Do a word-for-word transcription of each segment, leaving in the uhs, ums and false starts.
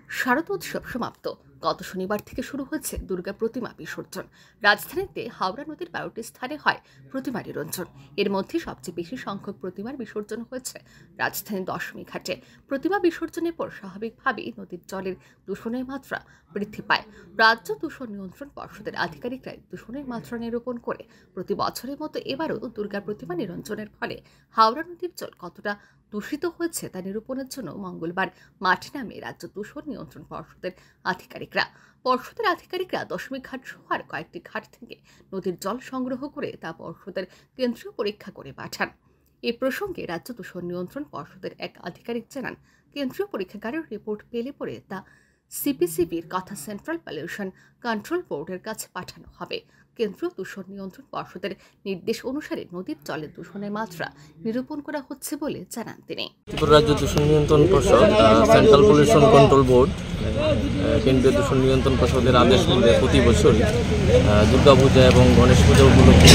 শারদোৎসব সমাপ্ত। গত শনিবার থেকে শুরু হয়েছে দুর্গা প্রতিমা বিসর্জন। রাজধানীতে হাওড়া নদীর বারোটি স্থানে হয় প্রতিমা নিরঞ্জন। এর মধ্যে সবচেয়ে বেশি সংখ্যক প্রতিমার বিসর্জন হয়েছে রাজধানীর দশমী ঘাটে। প্রতিমা বিসর্জনের পর স্বাভাবিকভাবেই নদীর জলের দূষণের মাত্রা বৃদ্ধি পায়। রাজ্য দূষণ নিয়ন্ত্রণ পর্ষদের আধিকারিকরা দূষণের মাত্রা নিরূপণ করে প্রতি বছরের মতো এবারও দুর্গা প্রতিমা নিরঞ্জনের ফলে হাওড়া নদীর জল কতটা দূষিত হয়েছে তা নিরূপণের জন্য মঙ্গলবার মাঠে নামে রাজ্য দূষণ নিয়ন্ত্রণ পর্ষদের আধিকারিকরা। পর্ষদের আধিকারিকরা দশমী ঘাট সহ আর কয়েকটি ঘাট থেকে নদীর জল সংগ্রহ করে তা পর্ষদের কেন্দ্রীয় পরীক্ষা করে পাঠান। এ প্রসঙ্গে রাজ্য দূষণ নিয়ন্ত্রণ পর্ষদের এক আধিকারিক জানান, কেন্দ্রীয় পরীক্ষাগারের রিপোর্ট পেলে পরে তা সিপিসিবির কথা সেন্ট্রাল পলিউশন কন্ট্রোল বোর্ডের কাছে পাঠানো হবে। কেন্দ্রীয় দূষণ নিয়ন্ত্রণ পর্ষদের নির্দেশ অনুসারে নদীর জলের দূষণের মাত্রা নিরূপণ করা হচ্ছে বলে জানান তিনি। ত্রিপুরা রাজ্য দূষণ নিয়ন্ত্রণ পর্ষদ, সেন্ট্রাল পলিউশন কন্ট্রোল বোর্ড, কেন্দ্রীয় দূষণ নিয়ন্ত্রণ পর্ষদের আদেশ মধ্যে প্রতি বছরই দুর্গাপূজা এবং গণেশ পূজা উপলক্ষে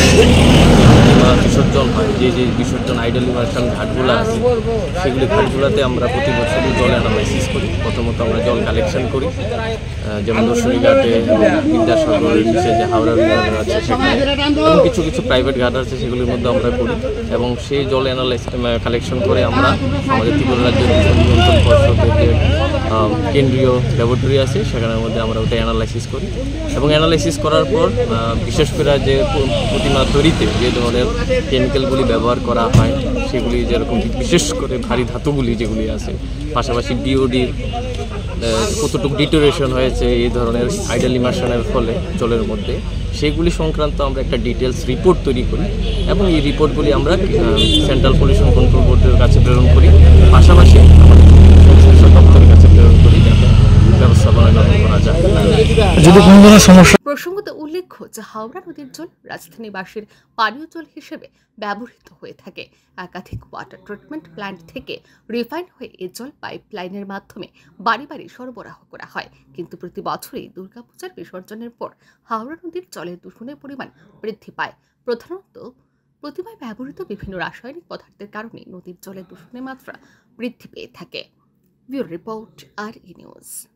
বিসর্জন হয়। যে যে বিসর্জন আইডল ইমার্শন ঘাটগুলো আছে সেগুলি ঘাটগুলোতে আমরা প্রতি বছরই জল অ্যানালাইসিস করি। প্রথমত আমরা জল কালেকশন করি, যেমন দর্শনী ঘাটে, বিদ্যাসাগরের নিচে যে হাওড়া রিভার আছে সেখানে, এবং কিছু কিছু প্রাইভেট ঘাট আছে সেগুলির মধ্যে আমরা করি, এবং সেই জল অ্যানালাইসিস কালেকশন করে আমরা আমাদের ত্রিপুরা রাজ্য দূষণ নিয়ন্ত্রণ পর্ষদের যে কেন্দ্রীয় ল্যাবরেটরি আছে সেখানের মধ্যে আমরা ওটা অ্যানালাইসিস করি। এবং অ্যানালাইসিস করার পর বিশেষ করে যে প্রতিমা তৈরিতে যে ধরনের কেমিক্যালগুলি ব্যবহার করা হয় সেগুলি, যেরকম বিশেষ করে ভারী ধাতুগুলি যেগুলি আছে, পাশাপাশি বিওডির কতটুকু ডিটোরেশন হয়েছে এই ধরনের আইডল ইমার্শনের ফলে জলের মধ্যে, সেগুলি সংক্রান্ত আমরা একটা ডিটেলস রিপোর্ট তৈরি করি, এবং এই রিপোর্টগুলি আমরা সেন্ট্রাল পলিউশন কন্ট্রোল বোর্ডের কাছে প্রেরণ করি, পাশাপাশি আমাদের সংশ্লিষ্ট দপ্তরের কাছে প্রেরণ করি যাতে ব্যবস্থাপনা গ্রহণ করা যায়। যদি কোনো ধরনের সমস্যা প্রসঙ্গত উল্লেখ্য যে হাওড়া নদীর জল রাজধানীবাসীর পানীয় জল হিসেবে ব্যবহৃত হয়ে থাকে। একাধিক ওয়াটার ট্রিটমেন্ট প্ল্যান্ট থেকে রিফাইন হয়ে এ জল পাইপ লাইনের মাধ্যমে বাড়ি বাড়ি সরবরাহ করা হয়। কিন্তু প্রতি বছরই দুর্গাপূজার বিসর্জনের পর হাওড়া নদীর জলের দূষণের পরিমাণ বৃদ্ধি পায়। প্রধানত প্রতিমায় ব্যবহৃত বিভিন্ন রাসায়নিক পদার্থের কারণে নদীর জলের দূষণের মাত্রা বৃদ্ধি পেয়ে থাকে। ব্যুরো রিপোর্ট, আর ই নিউজ।